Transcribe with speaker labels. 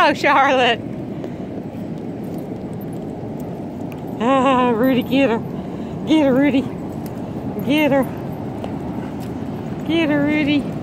Speaker 1: go, Charlotte. Ah, Rudy, get her. Get her, Rudy. Get her. Get her, Rudy.